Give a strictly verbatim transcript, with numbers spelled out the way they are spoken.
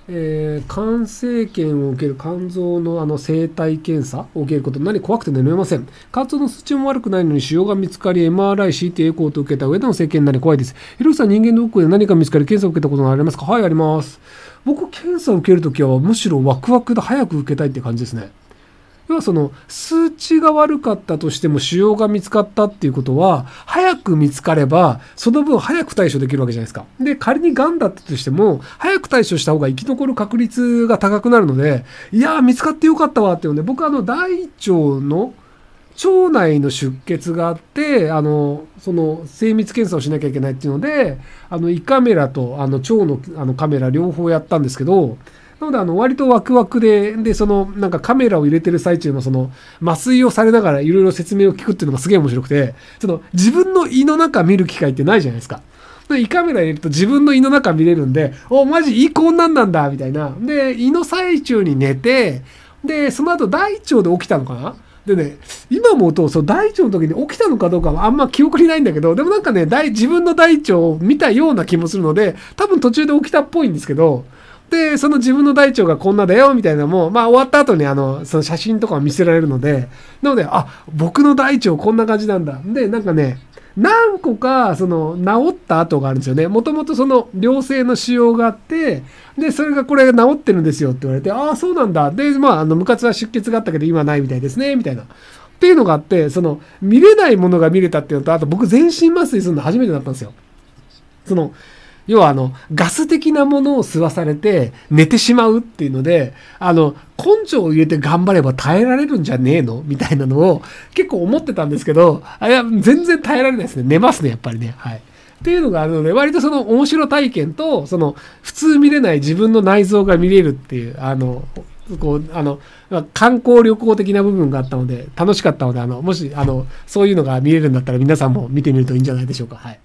えー、肝生検を受ける肝臓のあの生体検査を受けること何怖くて眠れません。肝臓の数値も悪くないのに腫瘍が見つかり エムアールアイ、シーティー、エコーと受けた上での生検になり怖いです。ひろゆきさん、人間ドックで何か見つかり検査を受けたことがありますか？はい、あります。僕、検査を受けるときはむしろワクワクで早く受けたいって感じですね。要はその数値が悪かったとしても腫瘍が見つかったっていうことは早く見つかればその分早く対処できるわけじゃないですか。で仮に癌だったとしても早く対処した方が生き残る確率が高くなるので、いやー見つかってよかったわっていうので、僕はあの大腸の腸内の出血があってあのその精密検査をしなきゃいけないっていうので、あの胃カメラとあの腸のあのカメラ両方やったんですけど、なのであの割とワクワクで、でそのなんかカメラを入れてる最中のその麻酔をされながらいろいろ説明を聞くっていうのがすげえ面白くて、その自分の胃の中見る機会ってないじゃないですか。で胃カメラ入れると自分の胃の中見れるんで、おマジ胃こんなんなんだみたいな。で胃の最中に寝て、でその後大腸で起きたのかな。でね、今思うとその大腸の時に起きたのかどうかはあんま記憶にないんだけど、でもなんかね大自分の大腸を見たような気もするので、多分途中で起きたっぽいんですけど。で、その自分の大腸がこんなだよみたいなのも、まあ終わった後にあの、その写真とかを見せられるので、なので、あ、僕の大腸こんな感じなんだ。で、なんかね、何個か、その、治った跡があるんですよね。もともとその、良性の腫瘍があって、で、それがこれが治ってるんですよって言われて、ああ、そうなんだ。で、まあ、あの、無活は出血があったけど、今ないみたいですね、みたいな。っていうのがあって、その、見れないものが見れたっていうのと、あと僕全身麻酔するの初めてだったんですよ。その、要はあの、ガス的なものを吸わされて寝てしまうっていうので、あの、根性を入れて頑張れば耐えられるんじゃねえのみたいなのを結構思ってたんですけど、あいや、全然耐えられないですね。寝ますね、やっぱりね。はい。っていうのがあるので、割とその面白体験と、その、普通見れない自分の内臓が見れるっていう、あの、こう、あの、観光旅行的な部分があったので、楽しかったので、あの、もし、あの、そういうのが見れるんだったら皆さんも見てみるといいんじゃないでしょうか。はい。